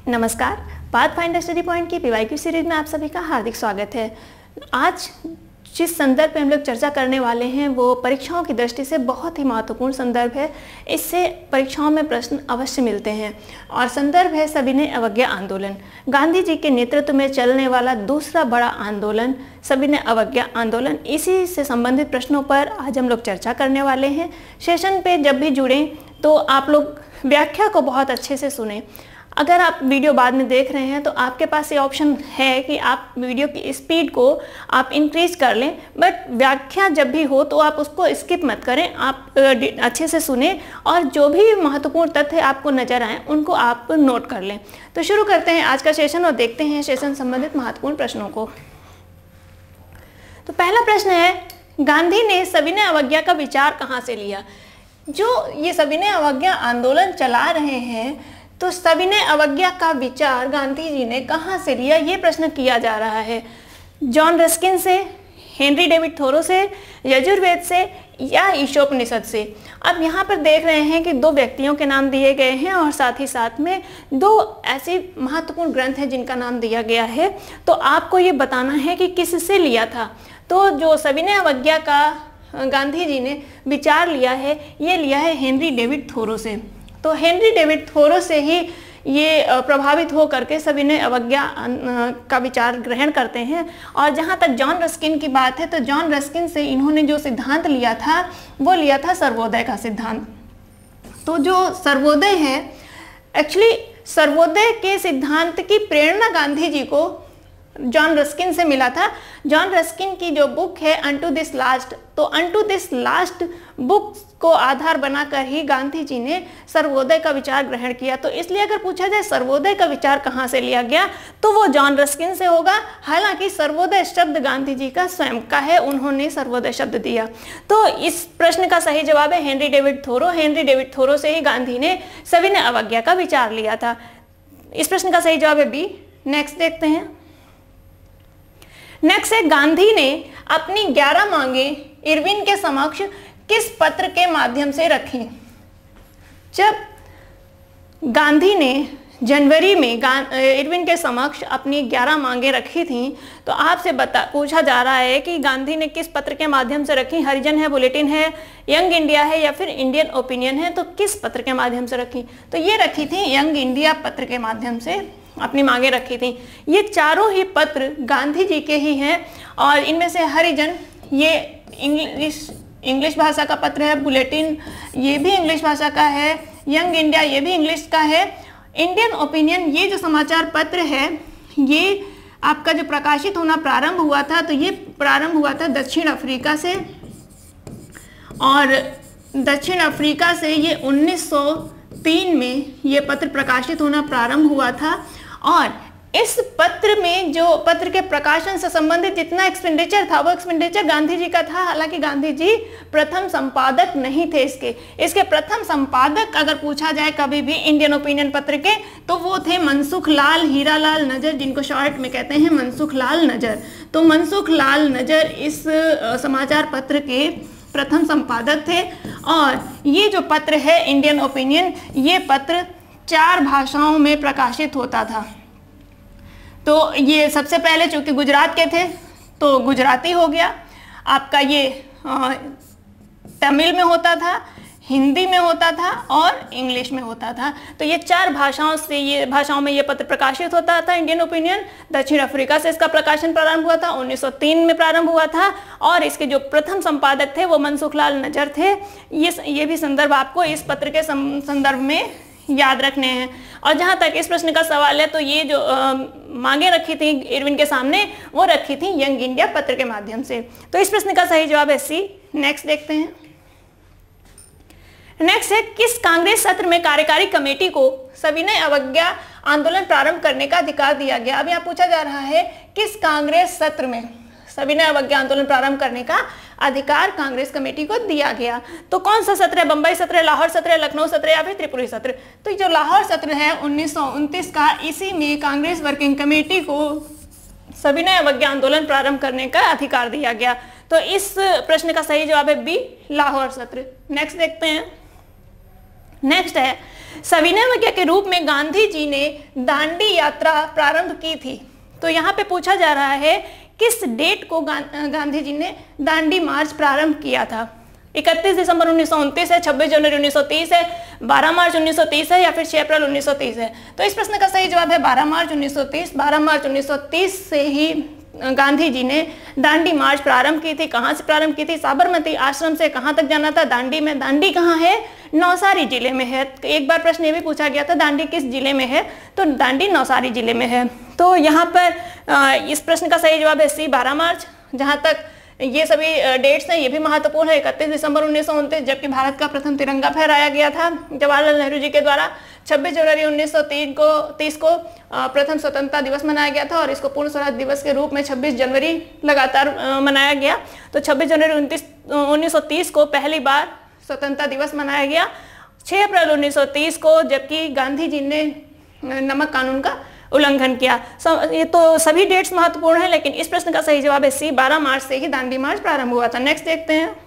नमस्कार, Pathfinder study point की PYQ series में आप सभी का हार्दिक स्वागत है। आज जिस संदर्भ पे हम लोग चर्चा करने वाले हैं वो परीक्षाओं की दृष्टि से बहुत ही महत्वपूर्ण संदर्भ है। इससे परीक्षाओं में प्रश्न अवश्य मिलते हैं और संदर्भ है सविनय अवज्ञा आंदोलन। गांधी जी के नेतृत्व में चलने वाला दूसरा बड़ा आंदोलन सविनय अवज्ञा आंदोलन। इसी से संबंधित प्रश्नों पर आज हम लोग चर्चा करने वाले हैं। सेशन पे जब भी जुड़ें तो आप लोग व्याख्या को बहुत अच्छे से सुने। अगर आप वीडियो बाद में देख रहे हैं तो आपके पास ये ऑप्शन है कि आप वीडियो की स्पीड को आप इंक्रीज कर लें, बट व्याख्या जब भी हो तो आप उसको स्किप मत करें, आप अच्छे से सुने और जो भी महत्वपूर्ण तथ्य आपको नज़र आए उनको आप नोट कर लें। तो शुरू करते हैं आज का सेशन और देखते हैं सेशन संबंधित महत्वपूर्ण प्रश्नों को। तो पहला प्रश्न है, गांधी ने सविनय अवज्ञा का विचार कहाँ से लिया? जो ये सविनय अवज्ञा आंदोलन चला रहे हैं तो सविनय अवज्ञा का विचार गांधी जी ने कहाँ से लिया, ये प्रश्न किया जा रहा है। जॉन रस्किन से, हेनरी डेविड थोरो से, यजुर्वेद से या ईशोपनिषद से? अब यहाँ पर देख रहे हैं कि दो व्यक्तियों के नाम दिए गए हैं और साथ ही साथ में दो ऐसे महत्वपूर्ण ग्रंथ हैं जिनका नाम दिया गया है। तो आपको ये बताना है कि किससे लिया था। तो जो सविनय अवज्ञा का गांधी जी ने विचार लिया है, ये लिया है हेनरी डेविड थोरो से। तो हेनरी डेविड थोरो से ही ये प्रभावित हो करके सविनय अवज्ञा का विचार ग्रहण करते हैं। और जहाँ तक जॉन रस्किन की बात है तो जॉन रस्किन से इन्होंने जो सिद्धांत लिया था वो लिया था सर्वोदय का सिद्धांत। तो जो सर्वोदय है, एक्चुअली सर्वोदय के सिद्धांत की प्रेरणा गांधी जी को जॉन रस्किन से मिला था। जॉन रस्किन की जो बुक है अनटू दिस लास्ट, तो अनटू दिस लास्ट बुक को आधार बनाकर ही गांधी जी ने सर्वोदय का विचार ग्रहण किया। तो इसलिए अगर पूछा जाए सर्वोदय का विचार कहाँ से लिया गया तो वो जॉन रस्किन से होगा। हालांकि सर्वोदय शब्द गांधी जी का स्वयं का है, उन्होंने सर्वोदय शब्द दिया। तो इस प्रश्न का सही जवाब है Henry David Thoreau. Henry David Thoreau से ही गांधी ने सविनय अवज्ञा का विचार लिया था। इस प्रश्न का सही जवाब है बी। नेक्स्ट देखते हैं। नेक्स्ट है, गांधी ने अपनी 11 मांगें इरविन के समक्ष किस पत्र के माध्यम से रखी? जब गांधी ने जनवरी में इरविन के समक्ष अपनी 11 मांगें रखी थीं तो आपसे पूछा जा रहा है कि गांधी ने किस पत्र के माध्यम से रखी? हरिजन है, बुलेटिन है, यंग इंडिया है या फिर इंडियन ओपिनियन है? तो किस पत्र के माध्यम से रखी? तो ये रखी थी यंग इंडिया पत्र के माध्यम से अपनी मांगे रखी थी। ये चारों ही पत्र गांधी जी के ही हैं और इनमें से हरिजन ये इंग्लिश भाषा का पत्र है, बुलेटिन ये भी इंग्लिश भाषा का है, यंग इंडिया ये भी इंग्लिश का है, इंडियन ओपिनियन ये जो समाचार पत्र है ये आपका जो प्रकाशित होना प्रारंभ हुआ था तो ये प्रारंभ हुआ था दक्षिण अफ्रीका से और दक्षिण अफ्रीका से ये 1903 में ये पत्र प्रकाशित होना प्रारंभ हुआ था। और इस पत्र में जो पत्र के प्रकाशन से संबंधित जितना एक्सपेंडिचर था वो एक्सपेंडिचर गांधी जी का था। हालांकि गांधी जी प्रथम संपादक नहीं थे इसके प्रथम संपादक अगर पूछा जाए कभी भी इंडियन ओपिनियन पत्र के तो वो थे मनसुख लाल हीरालाल नजर, जिनको शॉर्ट में कहते हैं मनसुख लाल नजर। तो मनसुख लाल नजर इस समाचार पत्र के प्रथम संपादक थे। और ये जो पत्र है इंडियन ओपिनियन, ये पत्र 4 भाषाओं में प्रकाशित होता था। तो ये सबसे पहले चूंकि गुजरात के थे तो गुजराती हो गया, आपका ये तमिल में होता था, हिंदी में होता था और इंग्लिश में होता था। तो ये 4 भाषाओं में ये पत्र प्रकाशित होता था इंडियन ओपिनियन। दक्षिण अफ्रीका से इसका प्रकाशन प्रारंभ हुआ था, 1903 में प्रारंभ हुआ था और इसके जो प्रथम संपादक थे वो मनसुख लाल नजर थे। ये भी संदर्भ आपको इस पत्र के संदर्भ में याद रखने हैं। और जहाँ तक इस प्रश्न का सवाल है तो ये जो मांगे रखी थी इरविन के सामने वो रखी थी यंग इंडिया पत्र के माध्यम से। तो इस प्रश्न का सही जवाब है सी। नेक्स्ट देखते हैं। नेक्स्ट है, किस कांग्रेस सत्र में कार्यकारी कमेटी को सविनय अवज्ञा आंदोलन प्रारंभ करने का अधिकार दिया गया? अब यहाँ पूछा जा रहा है किस कांग्रेस सत्र में सविनय अवज्ञा आंदोलन प्रारंभ करने का अधिकार कांग्रेस कमेटी को दिया गया? तो कौन सा सत्र है? बंबई सत्र, लाहौर सत्र, लखनऊ सत्र या फिर त्रिपुरी सत्र? तो जो लाहौर सत्र है 1929 का, इसी में कांग्रेस वर्किंग कमेटी को सविनय अवज्ञा आंदोलन प्रारंभ करने का अधिकार दिया गया। तो इस प्रश्न का सही जवाब है बी, लाहौर सत्र। नेक्स्ट देखते हैं। नेक्स्ट है, सविनय के रूप में गांधी जी ने दांडी यात्रा प्रारंभ की थी। तो यहाँ पे पूछा जा रहा है किस डेट को गांधी जी ने दांडी मार्च प्रारंभ किया था। 31 दिसंबर 1929 है, 26 जनवरी 1930 है, 12 मार्च 1930 है या फिर 6 अप्रैल 1930 है। तो इस प्रश्न का सही जवाब है 12 मार्च 1930। 12 मार्च 1930 से ही गांधी जी ने दांडी मार्च प्रारंभ की थी। कहाँ से प्रारंभ की थी? साबरमती आश्रम से कहाँ तक जाना था? दांडी में। दांडी कहाँ है? नौसारी जिले में है। एक बार प्रश्न ये भी पूछा गया था दांडी किस जिले में है, तो दांडी नौसारी जिले में है। तो यहाँ पर इस प्रश्न का सही जवाब है सी 12 मार्च। जहाँ तक ये सभी डेट्स हैं ये भी महत्वपूर्ण है। 31 दिसंबर 1929 जबकि भारत का प्रथम तिरंगा फहराया गया था जवाहरलाल नेहरू जी के द्वारा। 26 जनवरी 1930 को प्रथम स्वतंत्रता दिवस मनाया गया था और इसको पूर्ण स्वराज दिवस के रूप में 26 जनवरी लगातार मनाया गया। तो 26 जनवरी 1930 को पहली बार स्वतंत्रता दिवस मनाया गया। 6 अप्रैल 1930 को जबकि गांधी जी ने नमक कानून का उल्लंघन किया। ये तो सभी डेट्स महत्वपूर्ण हैं, लेकिन इस प्रश्न का सही जवाब है सी 12 मार्च से ही दांडी मार्च प्रारंभ हुआ था। नेक्स्ट देखते हैं,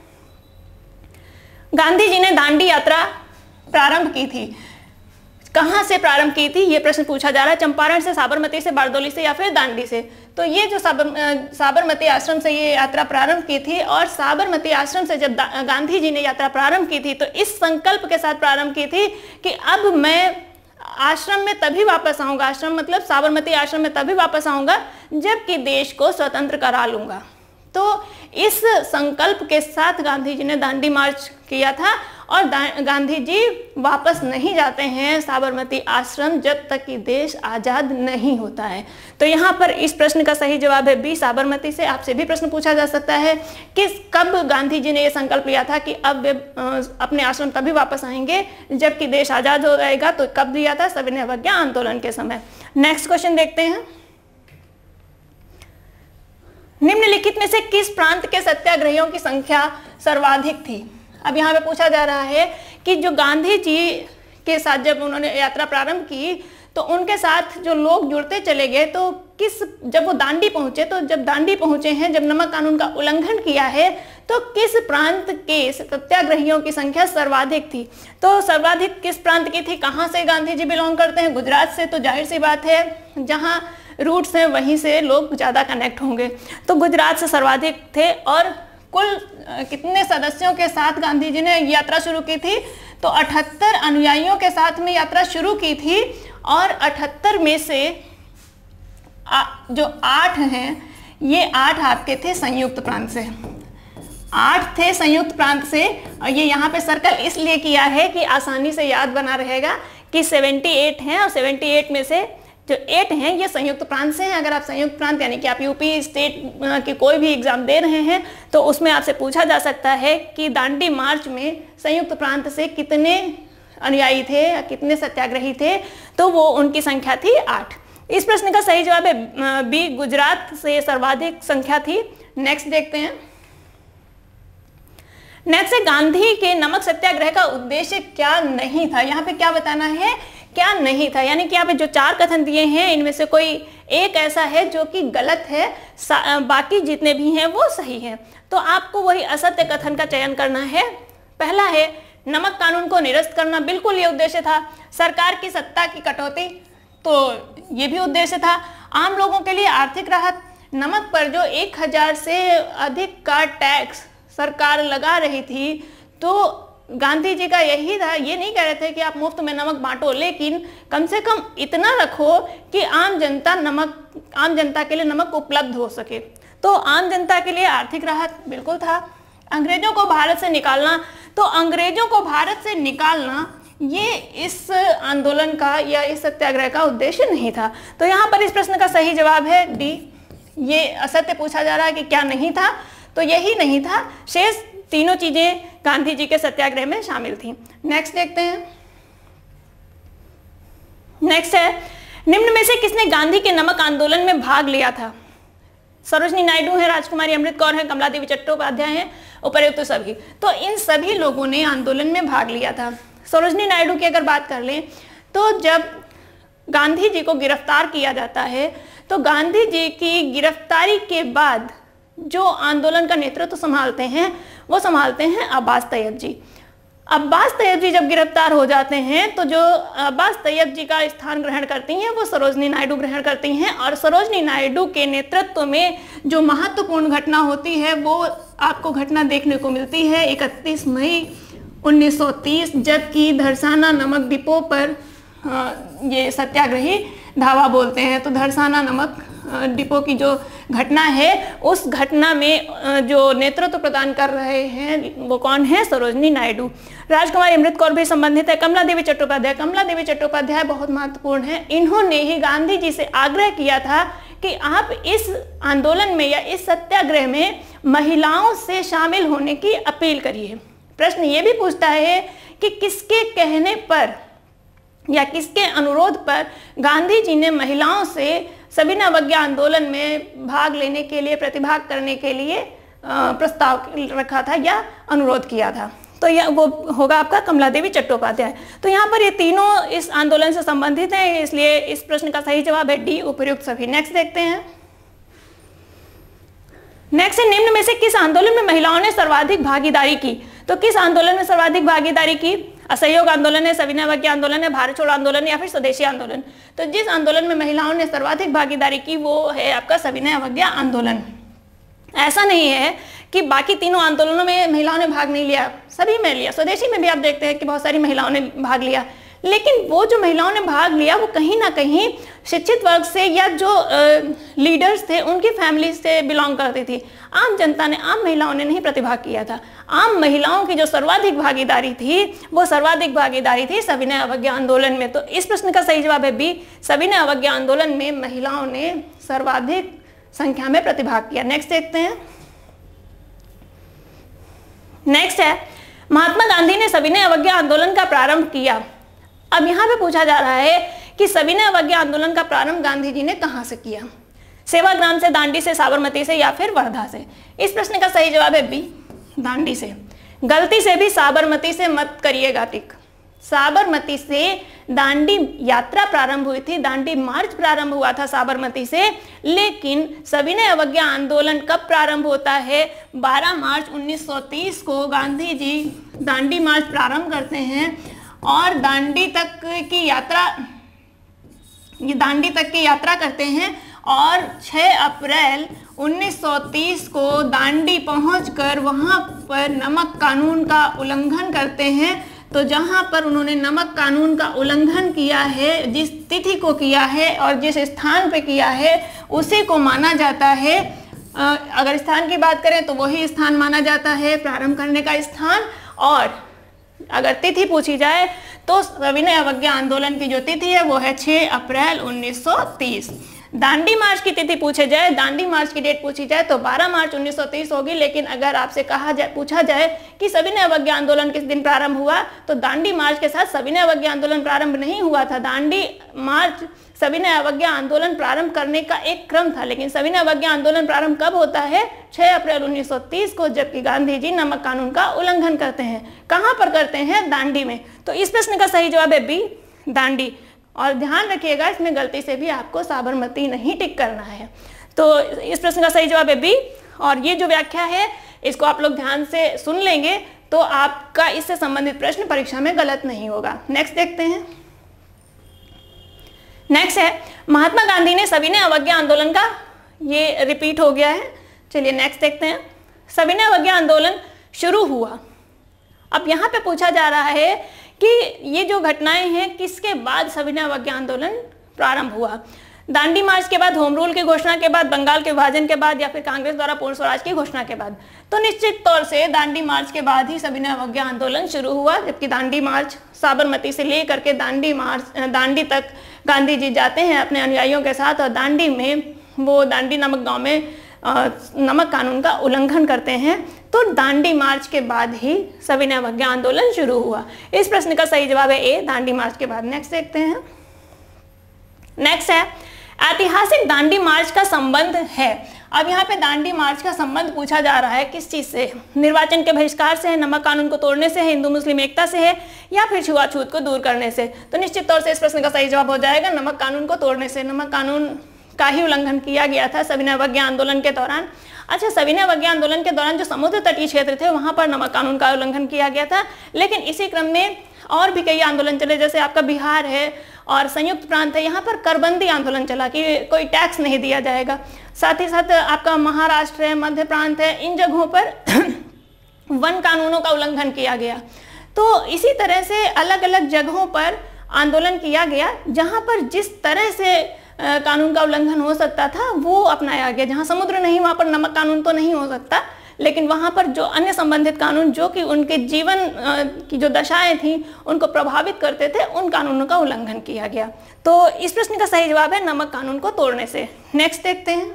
गांधी जी ने दांडी यात्रा प्रारंभ की थी। कहां से प्रारंभ की थी ये प्रश्न पूछा जा रहा है। चंपारण से, साबरमती से, बारदोली से या फिर दांडी से। तो ये जो साबरमती आश्रम से ये यात्रा प्रारंभ की थी और साबरमती आश्रम से जब गांधी जी ने यात्रा प्रारंभ की थी तो इस संकल्प के साथ प्रारंभ की थी कि अब मैं आश्रम में तभी वापस आऊंगा, आश्रम मतलब साबरमती आश्रम में तभी वापस आऊंगा जबकि देश को स्वतंत्र करा लूंगा। तो इस संकल्प के साथ गांधी जी ने दांडी मार्च किया था और गांधी जी वापस नहीं जाते हैं साबरमती आश्रम जब तक कि देश आज़ाद नहीं होता है। तो यहाँ पर इस प्रश्न का सही जवाब है बी साबरमती से। आपसे भी प्रश्न पूछा जा सकता है कि कब गांधी जी ने ये संकल्प लिया था कि अब वे अपने आश्रम तभी वापस आएंगे जबकि देश आज़ाद हो जाएगा। तो कब दिया था? सविनय अवज्ञा आंदोलन के समय। नेक्स्ट क्वेश्चन देखते हैं, निम्नलिखित में से किस प्रांत के सत्याग्रहियों की संख्या सर्वाधिक थी? अब यहाँ पे पूछा जा रहा है कि जो गांधी जी के साथ जब उन्होंने यात्रा प्रारंभ की तो उनके साथ जो लोग जुड़ते चले गए, तो जब वो दांडी पहुंचे, तो जब दांडी पहुंचे हैं, जब नमक कानून का उल्लंघन किया है, तो किस प्रांत के सत्याग्रहियों की संख्या सर्वाधिक थी? तो सर्वाधिक किस प्रांत की थी? कहाँ से गांधी जी बिलोंग करते हैं? गुजरात से। तो जाहिर सी बात है जहाँ रूट्स हैं वहीं से लोग ज़्यादा कनेक्ट होंगे। तो गुजरात से सर्वाधिक थे। और कुल कितने सदस्यों के साथ गांधी जी ने यात्रा शुरू की थी? तो 78 अनुयायियों के साथ में यात्रा शुरू की थी और 78 में से जो 8 हैं, ये 8 आपके थे संयुक्त प्रांत से। 8 थे संयुक्त प्रांत से। और ये यहाँ पे सर्कल इसलिए किया है कि आसानी से याद बना रहेगा कि 78 हैं और 78 में से जो 8 हैं ये संयुक्त प्रांत से हैं। अगर आप संयुक्त प्रांत यानी कि आप यूपी स्टेट की कोई भी एग्जाम दे रहे हैं तो उसमें आपसे पूछा जा सकता है कि दांडी मार्च में संयुक्त प्रांत से कितने अनुयायी थे या कितने सत्याग्रही थे, तो वो उनकी संख्या थी 8। इस प्रश्न का सही जवाब है बी, गुजरात से सर्वाधिक संख्या थी। नेक्स्ट देखते हैं, नेक्स्ट है गांधी के नमक सत्याग्रह का उद्देश्य क्या नहीं था? यहाँ पे क्या बताना है? क्या नहीं था, यानी कि यहाँ पे जो 4 कथन दिए हैं इनमें से कोई एक ऐसा है जो कि गलत है, बाकी जितने भी हैं वो सही हैं। तो आपको वही असत्य कथन का चयन करना है। पहला है नमक कानून को निरस्त करना, बिल्कुल ये उद्देश्य था। सरकार की सत्ता की कटौती, तो ये भी उद्देश्य था। आम लोगों के लिए आर्थिक राहत, नमक पर जो 1000 से अधिक का टैक्स सरकार लगा रही थी, तो गांधी जी का यही था। ये नहीं कह रहे थे कि आप मुफ्त में नमक बांटो, लेकिन कम से कम इतना रखो कि आम जनता के लिए नमक उपलब्ध हो सके। तो आम जनता के लिए आर्थिक राहत बिल्कुल था। अंग्रेजों को भारत से निकालना, तो अंग्रेजों को भारत से निकालना ये इस आंदोलन का या इस सत्याग्रह का उद्देश्य नहीं था। तो यहाँ पर इस प्रश्न का सही जवाब है डी। ये असत्य पूछा जा रहा है कि क्या नहीं था, तो यही नहीं था। शेष तीनों चीजें गांधी जी के सत्याग्रह में शामिल थी। नेक्स्ट देखते हैं, नेक्स्ट है निम्न में से किसने गांधी के नमक आंदोलन में भाग लिया था? सरोजनी नायडू है, राजकुमारी अमृत कौर है, कमला देवी चट्टोपाध्याय हैं, उपर्युक्त सभी। तो इन सभी लोगों ने आंदोलन में भाग लिया था। सरोजनी नायडू की अगर बात कर लें तो जब गांधी जी को गिरफ्तार किया जाता है तो गांधी जी की गिरफ्तारी के बाद जो आंदोलन का नेतृत्व संभालते हैं वो संभालते हैं अब्बास तैयब जी। अब्बास तैयब जी जब गिरफ्तार हो जाते हैं तो जो अब्बास तैयब जी का स्थान ग्रहण करती हैं वो सरोजनी नायडू ग्रहण करती हैं, और सरोजनी नायडू के नेतृत्व में जो महत्वपूर्ण घटना होती है वो आपको घटना देखने को मिलती है 31 मई 1930, जबकि धरसाना नमक डिपो पर ये सत्याग्रही धावा बोलते हैं। तो धरसाना नमक डिपो की जो घटना है उस घटना में जो नेतृत्व प्रदान कर रहे हैं वो कौन है? सरोजनी नायडू। राजकुमारी अमृत कौर भी संबंधित है। कमला देवी चट्टोपाध्याय, कमला देवी चट्टोपाध्याय बहुत महत्वपूर्ण है। इन्होंने ही गांधी जी से आग्रह किया था कि आप इस आंदोलन में या इस सत्याग्रह में महिलाओं से शामिल होने की अपील करिए। प्रश्न ये भी पूछता है कि किसके कहने पर या किसके अनुरोध पर गांधी जी ने महिलाओं से सविनय अवज्ञा आंदोलन में भाग लेने के लिए, प्रतिभाग करने के लिए प्रस्ताव रखा था या अनुरोध किया था? तो यह वो होगा आपका कमला देवी चट्टोपाध्याय। तो यहाँ पर ये तीनों इस आंदोलन से संबंधित हैं, इसलिए इस प्रश्न का सही जवाब है डी, उपर्युक्त सभी। नेक्स्ट देखते हैं। नेक्स्ट है, निम्न में से किस आंदोलन में महिलाओं ने सर्वाधिक भागीदारी की? तो किस आंदोलन में सर्वाधिक भागीदारी की? असहयोग आंदोलन है, सविनय अवज्ञा आंदोलन है, भारत छोड़ो आंदोलन या फिर स्वदेशी आंदोलन? तो जिस आंदोलन में महिलाओं ने सर्वाधिक भागीदारी की वो है आपका सविनय अवज्ञा आंदोलन। ऐसा नहीं है कि बाकी तीनों आंदोलनों में महिलाओं ने भाग नहीं लिया, सभी में लिया। स्वदेशी में भी आप देखते हैं कि बहुत सारी महिलाओं ने भाग लिया, लेकिन वो जो महिलाओं ने भाग लिया वो कहीं ना कहीं शिक्षित वर्ग से या जो लीडर्स थे उनकी फैमिली से बिलोंग करती थी। आम जनता ने, आम महिलाओं ने नहीं प्रतिभाग किया था। आम महिलाओं की जो सर्वाधिक भागीदारी थी वो सर्वाधिक भागीदारी थी सविनय अवज्ञा आंदोलन में। तो इस प्रश्न का सही जवाब है बी, सविनय अवज्ञा आंदोलन में महिलाओं ने सर्वाधिक संख्या में प्रतिभाग किया। नेक्स्ट देखते हैं। नेक्स्ट है, महात्मा गांधी ने सविनय अवज्ञा आंदोलन का प्रारंभ किया। अब यहाँ पे पूछा जा रहा है कि सविनय अवज्ञा आंदोलन का प्रारंभ गांधी जी ने कहाँ से किया? सेवाग्राम से, दांडी से, साबरमती से या फिर वर्धा से? इस प्रश्न का सही जवाब है बी, दांडी से। गलती से भी साबरमती से मत करिएगा टिक। साबरमती से दांडी यात्रा प्रारंभ हुई थी, दांडी मार्च प्रारंभ हुआ था साबरमती से, लेकिन सविनय अवज्ञा आंदोलन कब प्रारंभ होता है? 12 मार्च 1930 को गांधी जी दांडी मार्च प्रारंभ करते हैं और दांडी तक की यात्रा करते हैं और 6 अप्रैल 1930 को दांडी पहुंचकर वहां पर नमक कानून का उल्लंघन करते हैं। तो जहां पर उन्होंने नमक कानून का उल्लंघन किया है, जिस तिथि को किया है और जिस स्थान पे किया है उसी को माना जाता है, अगर स्थान की बात करें तो वही स्थान माना जाता है प्रारंभ करने का स्थान, और अगर तिथि पूछी जाए तो सविनय अवज्ञा आंदोलन की जो तिथि है वो है 6 अप्रैल 1930। दांडी मार्च की तिथि पूछे जाए, दांडी मार्च की डेट पूछी जाए तो 12 मार्च 1930 होगी, लेकिन अगर आपसे पूछा जाए कि सविनय अवज्ञा आंदोलन किस दिन प्रारंभ हुआ तो दांडी मार्च के साथ सविनय अवज्ञा आंदोलन प्रारंभ नहीं हुआ था। दांडी मार्च सविनय अवज्ञा आंदोलन प्रारंभ करने का एक क्रम था, लेकिन सविनय अवज्ञा आंदोलन प्रारंभ कब होता है? 6 अप्रैल 1930 को, जबकि गांधी जी नमक कानून का उल्लंघन करते हैं। कहां पर करते हैं? दांडी में। तो इस प्रश्न का सही जवाब है बी, दांडी। और ध्यान रखिएगा इसमें गलती से भी आपको साबरमती नहीं टिक करना है। तो इस प्रश्न का सही जवाब है बी, और ये जो व्याख्या है इसको आप लोग ध्यान से सुन लेंगे तो आपका इससे संबंधित प्रश्न परीक्षा में गलत नहीं होगा। नेक्स्ट देखते हैं। नेक्स्ट है, महात्मा गांधी ने सविनय अवज्ञा आंदोलन का, ये रिपीट हो गया है, चलिए नेक्स्ट देखते हैं। सविनय अवज्ञा आंदोलन शुरू हुआ। अब यहाँ पे पूछा जा रहा है कि ये जो घटनाएं हैं किसके बाद सविनय अवज्ञा आंदोलन प्रारंभ हुआ? दांडी मार्च के बाद, होम रूल की घोषणा के बाद, बंगाल के विभाजन के बाद, या फिर कांग्रेस द्वारा पूर्ण स्वराज की घोषणा के बाद? तो निश्चित तौर से दांडी मार्च के बाद ही सविनय अवज्ञा आंदोलन शुरू हुआ, जबकि दांडी मार्च साबरमती से लेकर के दांडी तक गांधी जी जाते हैं अपने अनुयायियों के साथ, और दांडी में वो दांडी नामक गाँव में नमक कानून का उल्लंघन करते हैं। तो दांडी मार्च के बाद ही सविनय अवज्ञा आंदोलन शुरू हुआ। इस प्रश्न का सही जवाब है ए, दांडी मार्च के बाद। नेक्स्ट देखते हैं। नेक्स्ट है, ऐतिहासिक दांडी मार्च का संबंध है। अब यहाँ पे दांडी मार्च का संबंध पूछा जा रहा है किस चीज से? निर्वाचन के बहिष्कार से है, नमक कानून को तोड़ने से है, हिंदू मुस्लिम एकता से है, या फिर छुआछूत को दूर करने से? तो निश्चित तौर से इस प्रश्न का सही जवाब हो जाएगा नमक कानून को तोड़ने से। नमक कानून का ही उल्लंघन किया गया था सविनय अवज्ञा आंदोलन के दौरान। अच्छा, सविनय अवज्ञा आंदोलन के दौरान जो समुद्र तटीय क्षेत्र थे वहाँ पर नमक कानून का उल्लंघन किया गया था, लेकिन इसी क्रम में और भी कई आंदोलन चले, जैसे आपका बिहार है और संयुक्त प्रांत है, यहाँ पर करबंदी आंदोलन चला कि कोई टैक्स नहीं दिया जाएगा। साथ ही साथ आपका महाराष्ट्र है, मध्य प्रांत है, इन जगहों पर वन कानूनों का उल्लंघन किया गया। तो इसी तरह से अलग अलग जगहों पर आंदोलन किया गया, जहाँ पर जिस तरह से कानून का उल्लंघन हो सकता था वो अपनाया गया। जहाँ समुद्र नहीं वहाँ पर नमक कानून तो नहीं हो सकता, लेकिन वहाँ पर जो अन्य संबंधित कानून जो कि उनके जीवन की जो दशाएं थी उनको प्रभावित करते थे, उन कानूनों का उल्लंघन किया गया। तो इस प्रश्न का सही जवाब है नमक कानून को तोड़ने से। नेक्स्ट देखते हैं,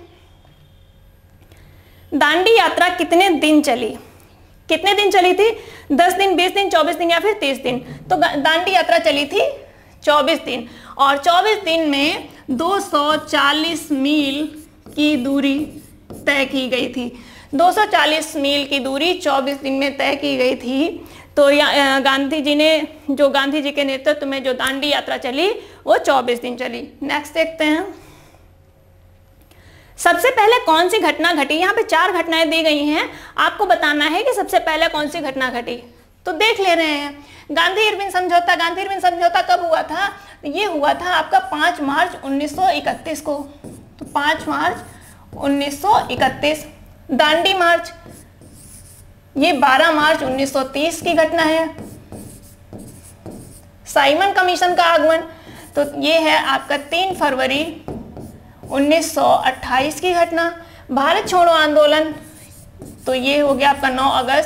दांडी यात्रा कितने दिन चली? कितने दिन चली थी? 10 दिन, 20 दिन, 24 दिन या फिर 30 दिन? तो दांडी यात्रा चली थी 24 दिन, और 24 दिन में 240 मील की दूरी तय की गई थी। 240 मील की दूरी 24 दिन में तय की गई थी। तो गांधी जी ने, जो गांधी जी के नेतृत्व में जो दांडी यात्रा चली वो 24 दिन चली। नेक्स्ट देखते हैं, सबसे पहले कौन सी घटना घटी? यहाँ पे 4 घटनाएं दी गई हैं, आपको बताना है कि सबसे पहले कौन सी घटना घटी। तो देख ले रहे हैं, गांधी इरविन समझौता। गांधी इरविन समझौता कब हुआ था? ये हुआ था आपका 5 मार्च 1931 को। तो 5 मार्च 1931। दांडी मार्च ये 12 मार्च 1930 की घटना है। साइमन कमीशन का आगमन तो ये है आपका 3 फरवरी 1928 की घटना। भारत छोड़ो आंदोलन तो ये हो गया आपका 9 अगस्त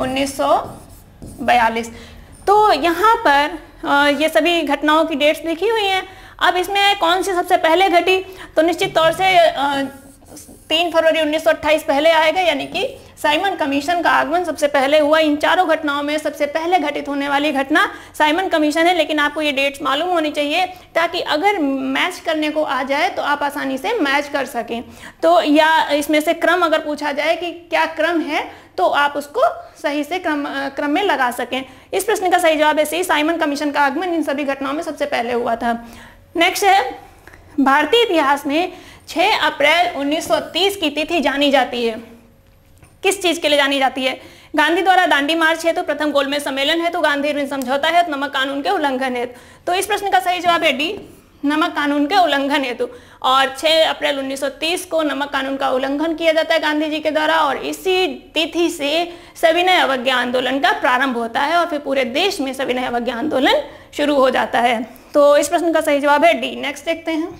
1942। तो यहाँ पर ये सभी घटनाओं की डेट्स लिखी हुई हैं। अब इसमें कौन सी सबसे पहले घटी? तो निश्चित तौर से 3 फरवरी 1928 पहले आएगा, यानी कि साइमन कमीशन का आगमन सबसे पहले हुआ। इन चारों घटनाओं में सबसे पहले घटित होने वाली घटना साइमन कमीशन है, लेकिन आपको ये डेट्स मालूम होनी चाहिए ताकि अगर मैच करने को आ जाए तो आप आसानी से मैच कर सकें। तो या इसमें से क्रम अगर पूछा जाए कि क्या क्रम है तो आप उसको सही से क्रम में लगा सकें। इस प्रश्न का सही जवाब है सी, साइमन कमीशन का आगमन इन सभी घटनाओं में सबसे पहले हुआ था। नेक्स्ट है, भारतीय इतिहास में 6 अप्रैल 1930 की तिथि जानी जाती है। किस चीज के लिए जानी जाती है? गांधी द्वारा दांडी मार्च है तो प्रथम गोलमेज सम्मेलन है, तो गांधी इरविन समझौता है, तो नमक कानून के उल्लंघन है। तो इस प्रश्न का सही जवाब है डी, नमक कानून के उल्लंघन हेतु। और 6 अप्रैल 1930 को नमक कानून का उल्लंघन किया जाता है गांधी जी के द्वारा, और इसी तिथि से सविनय अवज्ञा आंदोलन का प्रारंभ होता है और फिर पूरे देश में सविनय अवज्ञा आंदोलन शुरू हो जाता है। तो इस प्रश्न का सही जवाब है डी। नेक्स्ट देखते हैं,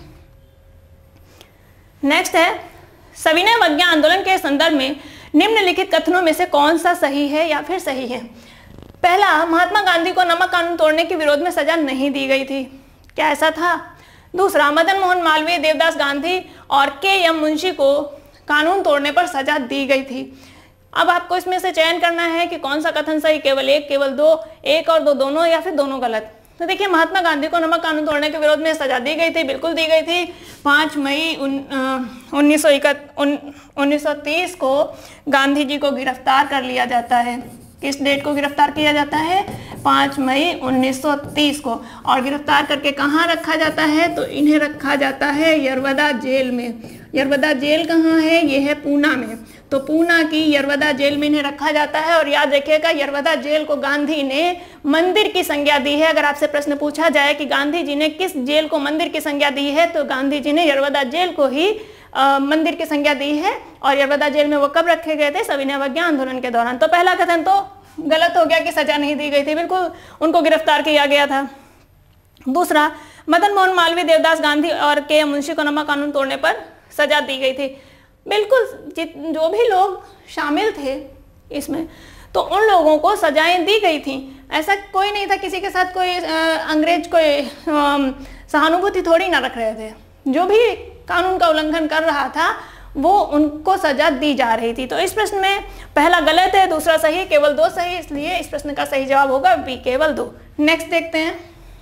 नेक्स्ट है, सविनय अवज्ञा आंदोलन के संदर्भ में निम्नलिखित कथनों में से कौन सा सही है या फिर सही है? पहला, महात्मा गांधी को नमक कानून तोड़ने के विरोध में सजा नहीं दी गई थी। क्या ऐसा था? दूसरा, मदन मोहन मालवीय, देवदास गांधी और के.एम. मुंशी को कानून तोड़ने पर सजा दी गई थी। अब आपको इसमें से चयन करना है कि कौन सा कथन सही, केवल एक, केवल दो, एक और दो दोनों, या फिर दोनों गलत। तो देखिए, महात्मा गांधी को नमक कानून तोड़ने के विरोध में सजा दी गई थी, बिल्कुल दी गई थी। 5 मई 1930 को गांधी जी को गिरफ्तार कर लिया जाता है। किस डेट को गिरफ्तार किया जाता है? 5 मई 1930 को। और गिरफ्तार करके कहाँ रखा जाता है? तो इन्हें रखा जाता है यरवदा जेल में। यरवदा जेल कहाँ है? ये है पूना में। तो पूना की यरवदा जेल में इन्हें रखा जाता है। और याद रखिएगा, यरवदा जेल को गांधी ने मंदिर की संज्ञा दी है। अगर आपसे प्रश्न पूछा जाए कि गांधी जी ने किस जेल को मंदिर की संज्ञा दी है, तो गांधी जी ने यरवदा जेल को ही मंदिर की संज्ञा दी है। और यरवदा जेल में वो कब रखे गए थे? सविनय अवज्ञा आंदोलन के दौरान। तो पहला कथन तो गलत हो गया कि सजा नहीं दी गई थी, बिल्कुल उनको गिरफ्तार किया गया था। दूसरा, मदन मोहन मालवीय, देवदास गांधी और के.एम. मुंशी को नमक कानून तोड़ने पर सजा दी गई थी। बिल्कुल, जो भी लोग शामिल थे इसमें, तो उन लोगों को सजाएं दी गई थी। ऐसा कोई नहीं था, किसी के साथ कोई अंग्रेज कोई सहानुभूति थोड़ी ना रख रहे थे। जो भी कानून का उल्लंघन कर रहा था वो उनको सजा दी जा रही थी। तो इस प्रश्न में पहला गलत है, दूसरा सही, केवल 2 सही, इसलिए इस प्रश्न का सही जवाब होगा बी, केवल 2। नेक्स्ट देखते हैं,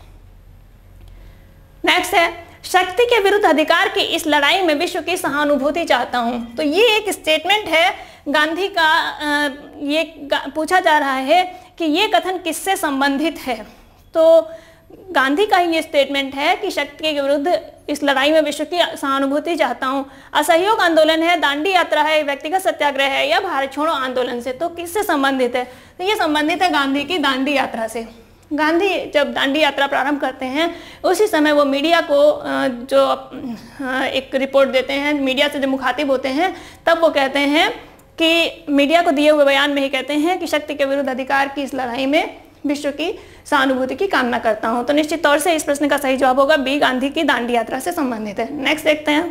नेक्स्ट है, शक्ति के विरुद्ध अधिकार की इस लड़ाई में विश्व की सहानुभूति चाहता हूं। तो ये एक स्टेटमेंट है गांधी का। ये पूछा जा रहा है कि ये कथन किससे संबंधित है। तो गांधी का ही ये स्टेटमेंट है कि शक्ति के विरुद्ध इस लड़ाई में विश्व की सहानुभूति चाहता हूँ। असहयोग आंदोलन है, दांडी यात्रा है, व्यक्तिगत सत्याग्रह है या भारत छोड़ो आंदोलन से। तो किससे संबंधित है? तो ये संबंधित है गांधी की दांडी यात्रा से। गांधी जब दांडी यात्रा प्रारंभ करते हैं उसी समय वो मीडिया को जो एक रिपोर्ट देते हैं, मीडिया से जब मुखातिब होते हैं तब वो कहते हैं कि मीडिया को दिए हुए बयान में ही कहते हैं कि शक्ति के विरुद्ध अधिकार की इस लड़ाई में विश्व की सहानुभूति की कामना करता हूं। तो निश्चित तौर से इस प्रश्न का सही जवाब होगा बी, गांधी की दांडी यात्रा से संबंधित है। नेक्स्ट देखते हैं,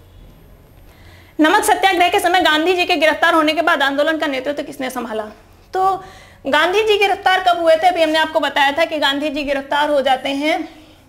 नमक सत्याग्रह के समय गांधी जी के गिरफ्तार होने के बाद आंदोलन का नेतृत्व किसने संभाला? तो गांधी जी गिरफ्तार कब हुए थे? अभी हमने आपको बताया था कि गांधी जी गिरफ्तार हो जाते हैं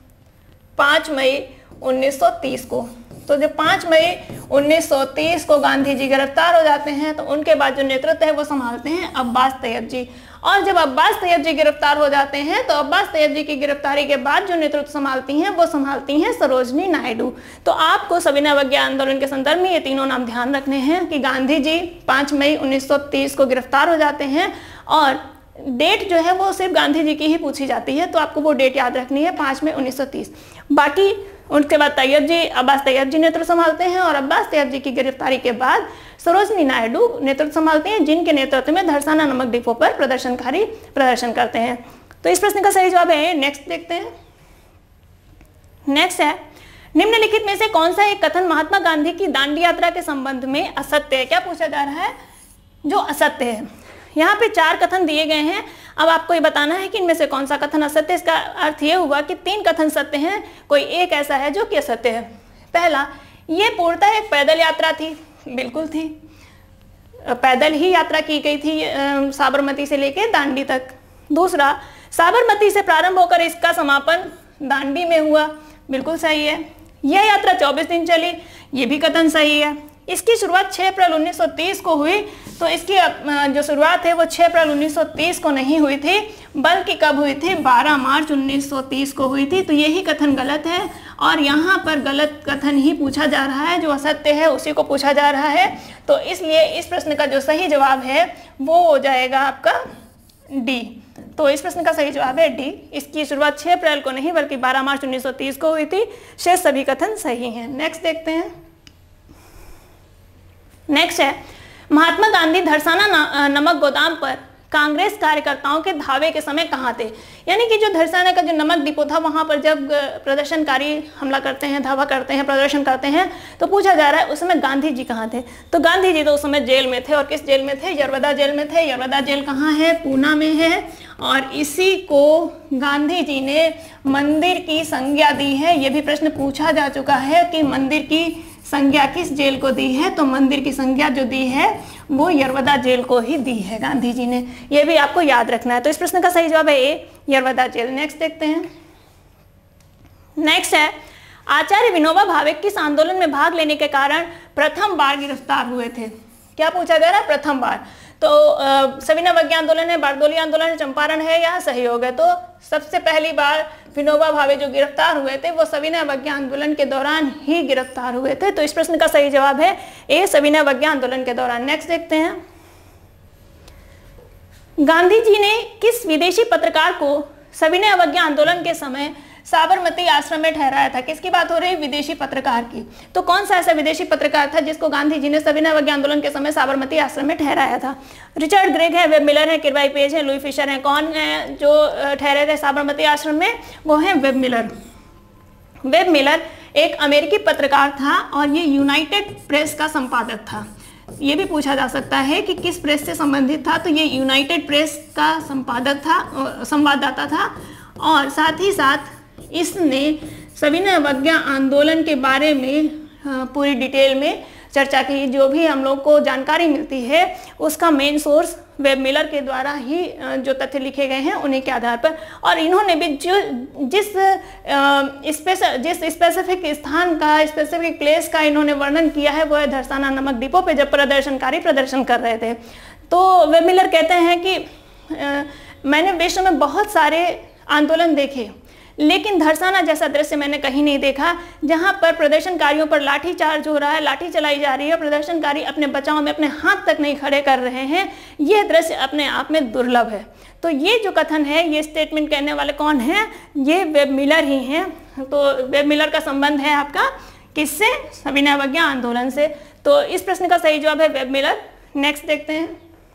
5 मई 1930 को। तो जब 5 मई 1930 को गांधी जी गिरफ्तार हो जाते हैं तो उनके बाद जो नेतृत्व है वो संभालते हैं अब्बास तैयब जी। और जब अब्बास तैयब जी गिरफ्तार हो जाते हैं तो अब्बास तैयब जी की गिरफ्तारी के बाद जो नेतृत्व संभालती हैं वो संभालती हैं सरोजनी नायडू। तो आपको सविनय अवज्ञा आंदोलन के संदर्भ में ये तीनों नाम ध्यान रखने हैं कि गांधी जी 5 मई 1930 को गिरफ्तार हो जाते हैं और डेट जो है वो सिर्फ गांधी जी की ही पूछी जाती है, तो आपको वो डेट याद रखनी है 5 मई 1930। बाकी उनके बाद तैयब जी, अब्बास तैयब जी नेतृत्व संभालते हैं और अब्बास तैयब जी की गिरफ्तारी के बाद सरोजनी नायडू नेतृत्व संभालते हैं, जिनके नेतृत्व में धरसाना नमक डिपो पर प्रदर्शनकारी प्रदर्शन करते हैं। तो इस प्रश्न का सही जवाब है। नेक्स्ट देखते हैं, नेक्स्ट है निम्नलिखित में से कौन सा एक कथन महात्मा गांधी की दांडी यात्रा के संबंध में असत्य है? क्या पूछा जा रहा है? जो असत्य है। यहाँ पे 4 कथन दिए गए हैं, अब आपको ये बताना है कि इनमें से कौन सा कथन असत्य है। इसका अर्थ ये हुआ कि 3 कथन सत्य हैं, कोई एक ऐसा है जो कि असत्य है। पहला, ये पूर्णतः एक पैदल यात्रा थी। बिल्कुल थी, पैदल ही यात्रा की गई थी साबरमती से लेकर दांडी तक। दूसरा, साबरमती से प्रारंभ होकर इसका समापन दांडी में हुआ। बिल्कुल सही है। यह यात्रा 24 दिन चली, ये भी कथन सही है। इसकी शुरुआत 6 अप्रैल 1930 को हुई, तो इसकी जो शुरुआत है वो 6 अप्रैल 1930 को नहीं हुई थी, बल्कि कब हुई थी? 12 मार्च 1930 को हुई थी। तो यही कथन गलत है और यहाँ पर गलत कथन ही पूछा जा रहा है, जो असत्य है उसी को पूछा जा रहा है। तो इसलिए इस प्रश्न का जो सही जवाब है वो हो जाएगा आपका डी। तो इस प्रश्न का सही जवाब है डी। इसकी शुरुआत 6 अप्रैल को नहीं बल्कि 12 मार्च 1930 को हुई थी। शेष सभी कथन सही हैं। नेक्स्ट देखते हैं, नेक्स्ट है महात्मा गांधी धरसाना नमक गोदाम पर कांग्रेस कार्यकर्ताओं के धावे के समय कहाँ थे? यानी कि जो धरसाना का जो नमक डिपो था वहां पर जब प्रदर्शनकारी हमला करते हैं, धावा करते हैं, प्रदर्शन करते हैं, तो पूछा जा रहा है उस समय गांधी जी कहाँ थे? तो गांधी जी तो उस समय जेल में थे। और किस जेल में थे? यरवदा जेल में थे। यरवदा जेल कहाँ है? पूना में है। और इसी को गांधी जी ने मंदिर की संज्ञा दी है। ये भी प्रश्न पूछा जा चुका है कि मंदिर की संज्ञा किस जेल को दी है? तो मंदिर की संज्ञा जो दी है वो यरवदा जेल को ही दी है गांधी जी ने। ये भी आपको याद रखना है। तो इस प्रश्न का सही जवाब है ए, यरवदा जेल। नेक्स्ट देखते हैं, नेक्स्ट है आचार्य विनोबा भावे किस आंदोलन में भाग लेने के कारण प्रथम बार गिरफ्तार हुए थे? क्या पूछा जा रहा है? प्रथम बार। तो सविनय अवज्ञा आंदोलन है, बारडोली आंदोलन है, चंपारण है या सहयोग है? तो सबसे पहली बार विनोबा भावे जो गिरफ्तार हुए थे वो सविनय अवज्ञा आंदोलन के दौरान ही गिरफ्तार हुए थे। तो इस प्रश्न का सही जवाब है ए, सविनय अवज्ञा आंदोलन के दौरान। नेक्स्ट देखते हैं, गांधी जी ने किस विदेशी पत्रकार को सविनय अवज्ञा आंदोलन के समय साबरमती आश्रम में ठहराया था? किसकी बात हो रही है? विदेशी पत्रकार की। तो कौन सा ऐसा विदेशी पत्रकार था जिसको गांधी जी ने सविनय अवज्ञा आंदोलन के समय साबरमती आश्रम में ठहराया था? रिचर्ड ग्रेग है, वेब मिलर है, किरवाई पेज है, लुई फिशर है। कौन है जो ठहरे थे साबरमती आश्रम में? वो है वेब मिलर। वेब मिलर एक अमेरिकी पत्रकार था और ये यूनाइटेड प्रेस का संपादक था। ये भी पूछा जा सकता है कि किस प्रेस से संबंधित था? तो ये यूनाइटेड प्रेस का संपादक था, संवाददाता था। और साथ ही साथ इसने सविनय अवज्ञा आंदोलन के बारे में पूरी डिटेल में चर्चा की। जो भी हम लोग को जानकारी मिलती है उसका मेन सोर्स वेब मिलर के द्वारा ही जो तथ्य लिखे गए हैं उन्हीं के आधार पर। और इन्होंने भी जो जिस स्पेसिफिक स्थान का, स्पेसिफिक प्लेस का इन्होंने वर्णन किया है वो है धरसाना नमक डिपो पे जब प्रदर्शनकारी प्रदर्शन कर रहे थे। तो वेब मिलर कहते हैं कि मैंने विश्व में बहुत सारे आंदोलन देखे लेकिन धरसाना जैसा दृश्य मैंने कहीं नहीं देखा जहां पर प्रदर्शनकारियों पर लाठीचार्ज हो रहा है, लाठी चलाई जा रही है, प्रदर्शनकारी अपने बचाव में अपने हाथ तक नहीं खड़े कर रहे हैं। यह दृश्य अपने आप में दुर्लभ है। तो ये जो कथन है, ये स्टेटमेंट कहने वाले कौन हैं? ये वेब मिलर ही हैं। तो वेब मिलर का संबंध है आपका किससे? सविनय अवज्ञा आंदोलन से। तो इस प्रश्न का सही जवाब है वेब मिलर। नेक्स्ट देखते हैं।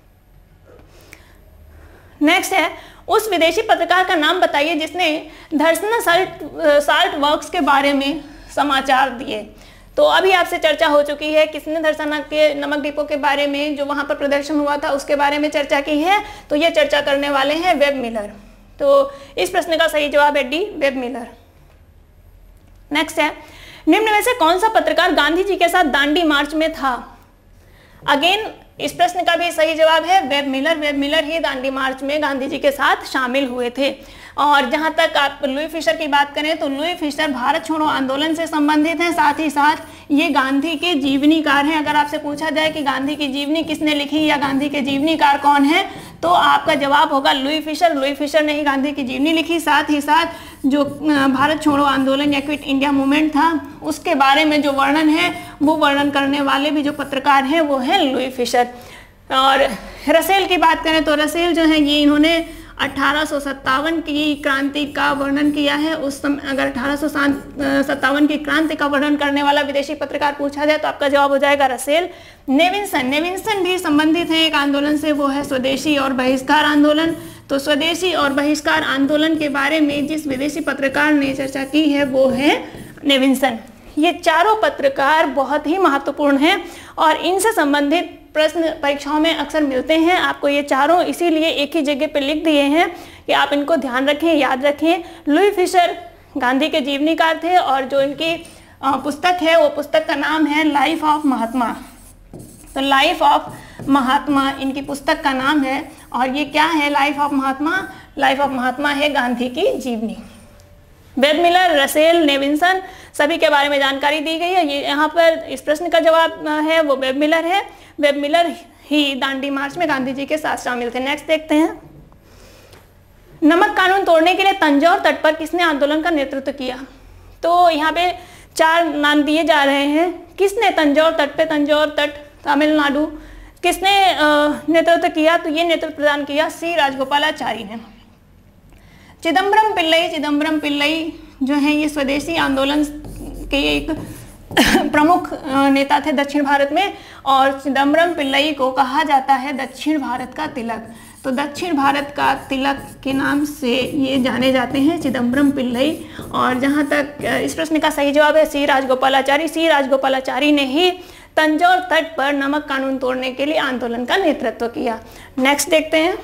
नेक्स्ट है, उस विदेशी पत्रकार का नाम बताइए जिसने धरसाना साल्ट वर्क्स के बारे में समाचार दिए। तो अभी आपसे चर्चा हो चुकी है, किसने धरसाना के नमक डिपो के बारे में, जो वहां पर प्रदर्शन हुआ था, उसके बारे में चर्चा की है। तो ये चर्चा करने वाले हैं वेब मिलर। तो इस प्रश्न का सही जवाब है डी, वेब मिलर। नेक्स्ट है, निम्न में से कौन सा पत्रकार गांधी जी के साथ दांडी मार्च में था? अगेन इस प्रश्न का भी सही जवाब है वेब मिलर। वेब मिलर ही दांडी मार्च में गांधी जी के साथ शामिल हुए थे। और जहां तक आप लुई फिशर की बात करें तो लुई फिशर भारत छोड़ो आंदोलन से संबंधित हैं, साथ ही साथ ये गांधी के जीवनीकार हैं। अगर आपसे पूछा जाए कि गांधी की जीवनी किसने लिखी या गांधी के जीवनीकार कौन है, तो आपका जवाब होगा लुई फिशर। लुई फिशर ने ही गांधी की जीवनी लिखी। साथ ही साथ जो भारत छोड़ो आंदोलन या क्विट इंडिया मूवमेंट था, उसके बारे में जो वर्णन है, वो वर्णन करने वाले भी जो पत्रकार हैं वो है लुई फिशर। और रसेल की बात करें तो रसेल जो है ये इन्होंने 1857 की क्रांति का वर्णन किया है। उस समय अगर 1857 की क्रांति का वर्णन करने वाला विदेशी पत्रकार पूछा जाए तो आपका जवाब हो जाएगा रसेल। नेविंसन भी संबंधित है एक आंदोलन से, वो है स्वदेशी और बहिष्कार आंदोलन। तो स्वदेशी और बहिष्कार आंदोलन के बारे में जिस विदेशी पत्रकार ने चर्चा की है वो है नेविंसन। ये चारों पत्रकार बहुत ही महत्वपूर्ण हैं और इनसे संबंधित प्रश्न परीक्षाओं में अक्सर मिलते हैं। आपको ये चारों इसीलिए एक ही जगह पे लिख दिए हैं कि आप इनको ध्यान रखें, याद रखें। लुई फिशर गांधी के जीवनीकार थे और जो इनकी पुस्तक है वो पुस्तक का नाम है लाइफ ऑफ महात्मा। तो लाइफ ऑफ महात्मा इनकी पुस्तक का नाम है। और ये क्या है life of Mahatma? Life of Mahatma है गांधी की जीवनी। वेब मिलर, रसेल, नेविंसन सभी के बारे में जानकारी दी गई है। ये यहाँ पर इस प्रश्न का जवाब है वो वेब मिलर है। वेब मिलर ही दांडी मार्च में गांधी जी के साथ शामिल थे। नेक्स्ट देखते हैं, नमक कानून तोड़ने के लिए तंजौर तट पर किसने आंदोलन का नेतृत्व किया? तो यहाँ पे 4 नाम दिए जा रहे हैं। किसने तंजौर तट पे, तंजौर तट तमिलनाडु, किसने नेतृत्व किया? तो ये नेतृत्व प्रदान किया सी राजगोपालाचारी ने। चिदम्बरम पिल्लई जो है ये स्वदेशी आंदोलन के एक प्रमुख नेता थे दक्षिण भारत में। और चिदम्बरम पिल्लई को कहा जाता है दक्षिण भारत का तिलक। तो दक्षिण भारत का तिलक के नाम से ये जाने जाते हैं चिदम्बरम पिल्लई। और जहाँ तक इस प्रश्न का सही जवाब है सी राजगोपालाचारी। सी राजगोपालाचारी ने ही तंजौर तट पर नमक कानून तोड़ने के लिए आंदोलन का नेतृत्व किया। नेक्स्ट देखते हैं।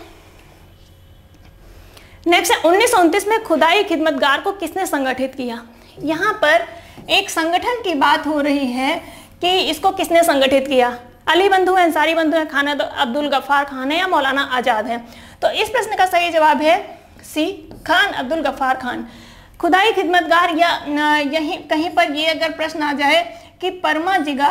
नेक्स्ट है 1929 में खुदाई खिदमतगार को किसने संगठित किया? यहाँ पर एक संगठन की बात हो रही है कि इसको किसने संगठित किया। अली बंधु है, अंसारी बंधु है, खान अब्दुल गफ्फार खान है या मौलाना आज़ाद है? तो इस प्रश्न का सही जवाब है सी खान अब्दुल गफ्फार खान। खुदाई खिदमतगार या यहीं कहीं पर ये अगर प्रश्न आ जाए कि परमाजिगा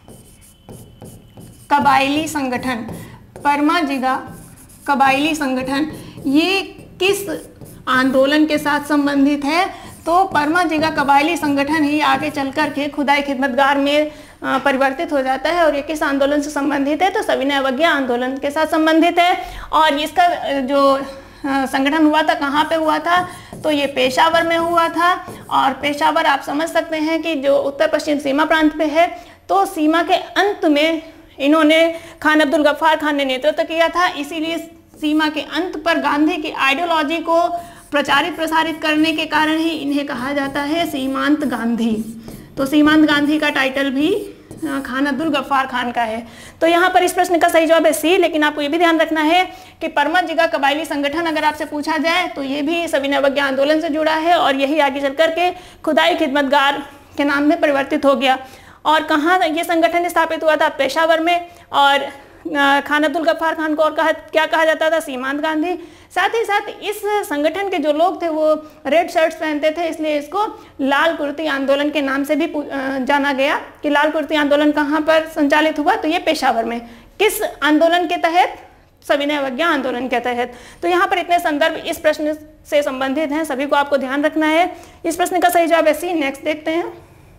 कबायली संगठन, परमाजिगा कबायली संगठन ये किस आंदोलन के साथ संबंधित है? तो परमाजिगा कबायली संगठन ही आगे चल कर के खुदाई खिदमतगार में परिवर्तित हो जाता है। और ये किस आंदोलन से संबंधित है? तो सविनय अवज्ञा आंदोलन के साथ संबंधित है। और इसका जो संगठन हुआ था कहाँ पे हुआ था? तो ये पेशावर में हुआ था। और पेशावर आप समझ सकते हैं कि जो उत्तर पश्चिम सीमा प्रांत पे है, तो सीमा के अंत में इन्होंने खान अब्दुल गफ्फार खान ने नेतृत्व किया था। इसीलिए सीमा के अंत पर गांधी की आइडियोलॉजी को प्रचारित प्रसारित करने के कारण ही इन्हें कहा जाता है सीमांत गांधी। तो सीमांत गांधी का टाइटल भी खान अब्दुल गफ्फार खान का है। तो यहाँ पर इस प्रश्न का सही जवाब है सी। लेकिन आपको ये भी ध्यान रखना है कि परमाजिगा कबायली संगठन अगर आपसे पूछा जाए तो ये भी सविनय अवज्ञा आंदोलन से जुड़ा है और यही आगे चल करके खुदाई खिदमतगार के नाम में परिवर्तित हो गया। और कहाँ ये संगठन स्थापित हुआ था? पेशावर में। और खान अब्दुल गफ्फार खान को और क्या कहा जाता था? सीमांत गांधी। साथ ही साथ इस संगठन के जो लोग थे वो रेड शर्ट्स पहनते थे, इसलिए इसको लाल कुर्ती आंदोलन के नाम से भी जाना गया। कि लाल कुर्ती आंदोलन कहाँ पर संचालित हुआ? तो ये पेशावर में। किस आंदोलन के तहत? सविनय अवज्ञा आंदोलन के तहत। तो यहाँ पर इतने संदर्भ इस प्रश्न से संबंधित हैं, सभी को आपको ध्यान रखना है। इस प्रश्न का सही जवाब है सी। नेक्स्ट देखते हैं,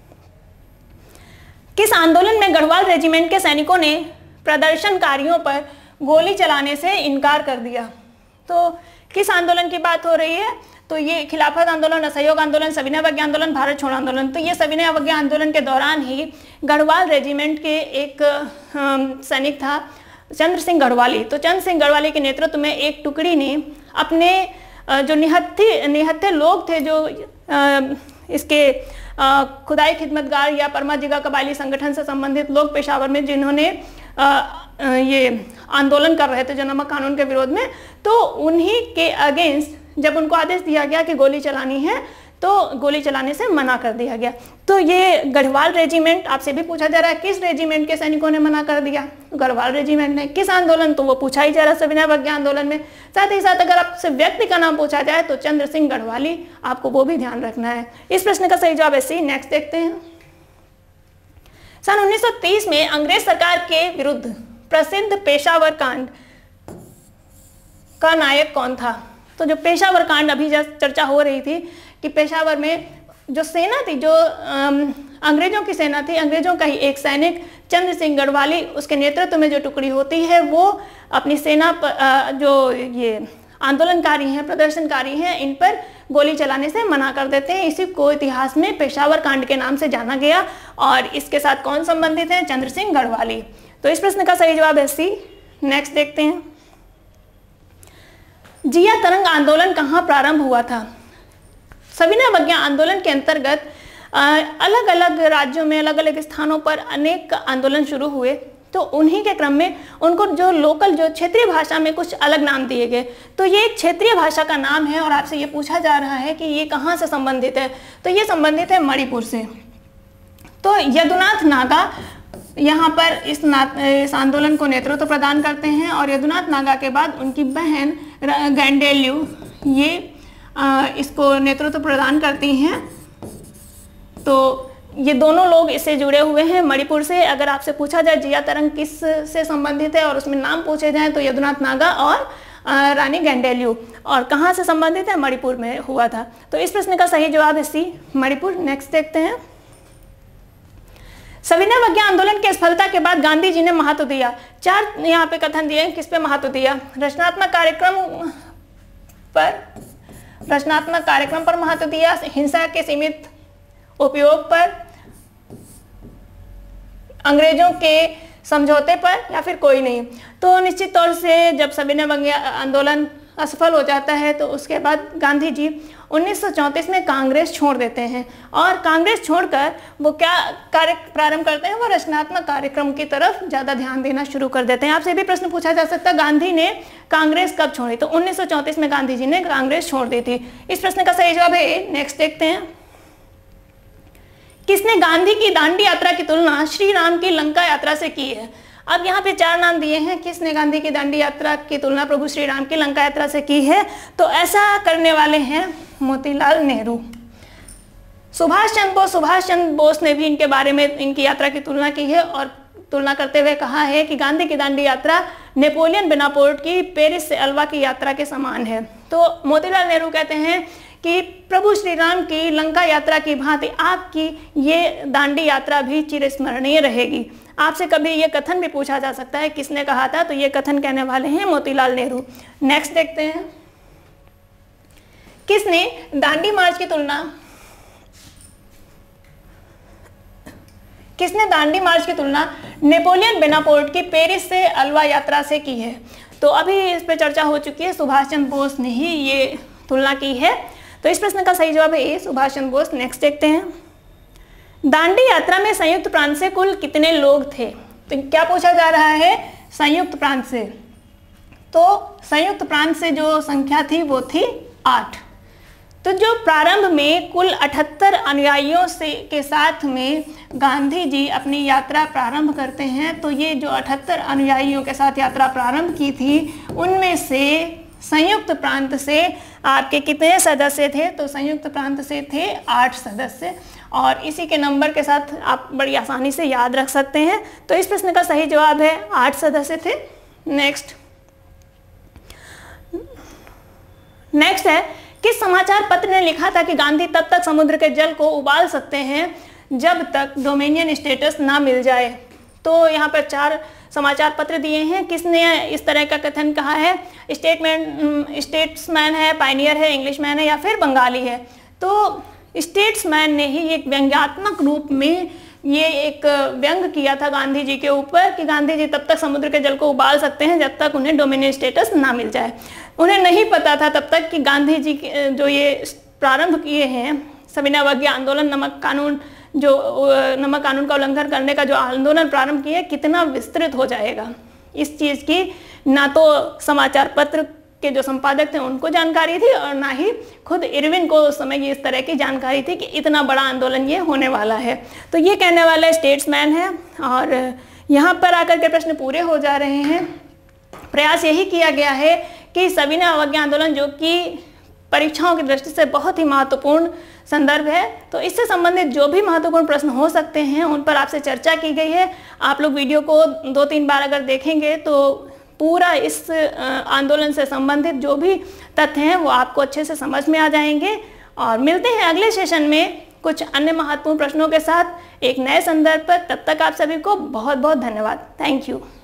किस आंदोलन में गढ़वाल रेजिमेंट के सैनिकों ने प्रदर्शनकारियों पर गोली चलाने से इनकार कर दिया? तो किस आंदोलन की बात हो रही है? तो ये खिलाफत आंदोलन, असहयोग आंदोलन, सविनय अवज्ञा आंदोलन, भारत छोड़ो आंदोलन। तो ये सविनय अवज्ञा आंदोलन के दौरान ही गढ़वाल रेजिमेंट के एक सैनिक था चंद्र सिंह गढ़वाली। तो चंद्र सिंह गढ़वाली के नेतृत्व में एक टुकड़ी ने अपने जो निहत्थे लोग थे, जो इसके खुदाई खिदमतगार या परमा जिगा कबायली संगठन से संबंधित लोग पेशावर में, जिन्होंने ये आंदोलन कर रहे थे जो नमक कानून के विरोध में, तो उन्हीं के अगेंस्ट जब उनको आदेश दिया गया कि गोली चलानी है तो गोली चलाने से मना कर दिया गया। तो ये गढ़वाल रेजिमेंट, आपसे भी पूछा जा रहा है किस रेजिमेंट के सैनिकों ने मना कर दिया? गढ़वाल रेजिमेंट ने। किस आंदोलन? तो वो पूछा ही जा रहा है सविनय अवज्ञा आंदोलन में। साथ ही साथ अगर आपसे व्यक्ति का नाम पूछा जाए तो चंद्र सिंह गढ़वाली, आपको वो भी ध्यान रखना है। इस प्रश्न का सही जवाब है सी। नेक्स्ट देखते हैं, सन 1930 में अंग्रेज सरकार के विरुद्ध प्रसिद्ध पेशावर कांड का नायक कौन था? तो जो पेशावर कांड, अभी चर्चा हो रही थी कि पेशावर में जो सेना थी, जो अंग्रेजों की सेना थी, अंग्रेजों का ही एक सैनिक चंद्र सिंह गढ़वाली, उसके नेतृत्व में जो टुकड़ी होती है वो अपनी सेना पर जो ये आंदोलनकारी हैं, प्रदर्शनकारी हैं, इन पर गोली चलाने से मना कर देते हैं। इसी को इतिहास में पेशावर कांड के नाम से जाना गया। और इसके साथ कौन संबंधित है? चंद्र सिंह गढ़वाली। तो इस प्रश्न का सही जवाब है सी। नेक्स्ट देखते हैं, जिया तरंग आंदोलन कहाँ प्रारंभ हुआ था? सविनय अवज्ञा आंदोलन के अंतर्गत अलग अलग राज्यों में, अलग अलग स्थानों पर अनेक आंदोलन शुरू हुए। तो उन्हीं के क्रम में उनको जो लोकल, जो क्षेत्रीय भाषा में कुछ अलग नाम दिए गए। तो ये एक क्षेत्रीय भाषा का नाम है और आपसे ये पूछा जा रहा है कि ये कहाँ से संबंधित है? तो ये संबंधित है मणिपुर से। तो यदुनाथ नागा यहाँ पर इस आंदोलन को नेतृत्व प्रदान करते हैं और यदुनाथ नागा के बाद उनकी बहन गैंडेल्यू ये इसको नेतृत्व प्रदान करती हैं। तो ये दोनों लोग इससे जुड़े हुए हैं मणिपुर से। अगर आपसे पूछा जाए जिया तरंग किस से संबंधित है और उसमें नाम पूछे जाएं तो यदुनाथ नागा और रानी गैंडेल्यू। और कहाँ से संबंधित है? मणिपुर में हुआ था। तो इस प्रश्न का सही जवाब है सी, मणिपुर। नेक्स्ट देखते हैं, सविनय अवज्ञा आंदोलन की सफलता के बाद गांधी जी ने महत्व दिया। 4 यहाँ पे कथन दिए, किस पे महत्व दिया? रचनात्मक कार्यक्रम पर महत्व दिया, हिंसा के सीमित उपयोग पर, अंग्रेजों के समझौते पर, या फिर कोई नहीं। तो निश्चित तौर से जब सविनय अवज्ञा आंदोलन असफल हो जाता है तो उसके बाद गांधी जी 1934 में कांग्रेस छोड़ देते हैं और कांग्रेस छोड़कर वो क्या कार्य प्रारंभ करते हैं? वो रचनात्मक कार्यक्रम की तरफ ज़्यादा ध्यान देना शुरू कर देते हैं। आपसे भी प्रश्न पूछा जा सकता है गांधी ने कांग्रेस कब छोड़ी? तो 1934 में गांधी जी ने कांग्रेस छोड़ दी थी। इस प्रश्न का सही जवाब है ए। नेक्स्ट देखते हैं, किसने गांधी की दांडी यात्रा की तुलना श्री राम की लंका यात्रा से की है? अब यहाँ पे 4 नाम दिए हैं, किसने गांधी की दांडी यात्रा की तुलना प्रभु श्री राम की लंका यात्रा से की है? तो ऐसा करने वाले हैं मोतीलाल नेहरू। सुभाष चंद्र बोस ने भी इनके बारे में, इनकी यात्रा की तुलना की है और तुलना करते हुए कहा है कि गांधी की दांडी यात्रा नेपोलियन बोनापार्ट की पेरिस से अल्वा की यात्रा के समान है। तो मोतीलाल नेहरू कहते हैं कि प्रभु श्री राम की लंका यात्रा की भांति आपकी ये दांडी यात्रा भी चिरस्मरणीय रहेगी। आपसे कभी ये कथन भी पूछा जा सकता है किसने कहा था? तो ये कथन कहने वाले हैं मोतीलाल नेहरू। नेक्स्ट देखते हैं, किसने दांडी मार्च की तुलना नेपोलियन बोनापार्ट की पेरिस से अल्वा यात्रा से की है? तो अभी इस पर चर्चा हो चुकी है, सुभाष चंद्र बोस ने ही ये तुलना की है। तो इस प्रश्न का सही जवाब है ए, सुभाष चंद्र बोस। नेक्स्ट देखते हैं, दांडी यात्रा में संयुक्त प्रांत से कुल कितने लोग थे? तो क्या पूछा जा रहा है? संयुक्त प्रांत से। तो संयुक्त प्रांत से जो संख्या थी वो थी 8। तो जो प्रारंभ में कुल 78 अनुयायियों के साथ में गांधी जी अपनी यात्रा प्रारंभ करते हैं। तो ये जो 78 अनुयायियों के साथ यात्रा प्रारंभ की थी उनमें से संयुक्त प्रांत से आपके कितने सदस्य थे? तो संयुक्त प्रांत से थे 8 सदस्य और इसी के नंबर के साथ आप बड़ी आसानी से याद रख सकते हैं। तो इस प्रश्न का सही जवाब है 8 सदस्य थे। नेक्स्ट, नेक्स्ट है, किस समाचार पत्र ने लिखा था कि गांधी तब तक समुद्र के जल को उबाल सकते हैं जब तक डोमिनियन स्टेटस ना मिल जाए। तो यहाँ पर 4 समाचार पत्र दिए हैं। किसने इस तरह का कथन कहा है? स्टेट्समैन है, पायनियर है, इंग्लिशमैन है या फिर बंगाली है। तो स्टेट्समैन ने ही एक व्यंग्यात्मक रूप में ये एक व्यंग किया था गांधी जी के ऊपर कि गांधी जी तब तक समुद्र के जल को उबाल सकते हैं जब तक उन्हें डोमिनियन स्टेटस ना मिल जाए। उन्हें नहीं पता था तब तक कि गांधी जी जो ये प्रारंभ किए हैं सविनय अवज्ञा आंदोलन, नमक कानून का उल्लंघन करने का जो आंदोलन प्रारंभ किया, कितना विस्तृत हो जाएगा। इस चीज़ की ना तो समाचार पत्र के जो संपादक थे उनको जानकारी थी और ना ही खुद इरविन को उस समय इस तरह की जानकारी थी कि इतना बड़ा आंदोलन ये होने वाला है। तो ये कहने वाला स्टेट्समैन है और यहाँ पर आकर के प्रश्न पूरे हो जा रहे हैं। प्रयास यही किया गया है कि सविनय अवज्ञा आंदोलन, जो कि परीक्षाओं की दृष्टि से बहुत ही महत्वपूर्ण संदर्भ है, तो इससे संबंधित जो भी महत्वपूर्ण प्रश्न हो सकते हैं उन पर आपसे चर्चा की गई है। आप लोग वीडियो को 2-3 बार अगर देखेंगे तो पूरा इस आंदोलन से संबंधित जो भी तथ्य हैं वो आपको अच्छे से समझ में आ जाएंगे। और मिलते हैं अगले सेशन में कुछ अन्य महत्वपूर्ण प्रश्नों के साथ एक नए संदर्भ पर। तब तक आप सभी को बहुत बहुत धन्यवाद। Thank you.